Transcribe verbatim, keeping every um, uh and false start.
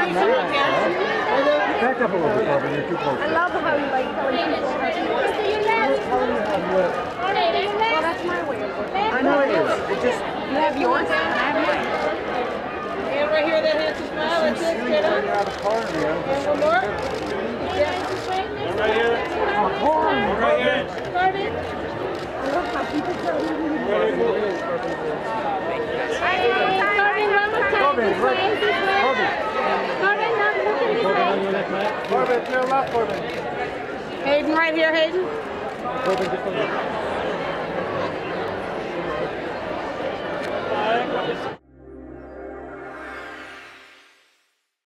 Back up a little bit, Corbin. You're too close. I love how you like telling people how to work. Well, that's my way of working. I know it is. It just... You have yours and I have mine. And right here, that handsome smile. That's it. Straight up. And one more. Yeah. Right here. Oh, Corbin. Right here. Corbin. I love how people tell me. Corbin, one more time. Corbin, This way, this way. Corbin. Corbin, no, look at this way. Corbin, to your left, Corbin. Hayden, right here, Hayden. Corbin, just a little.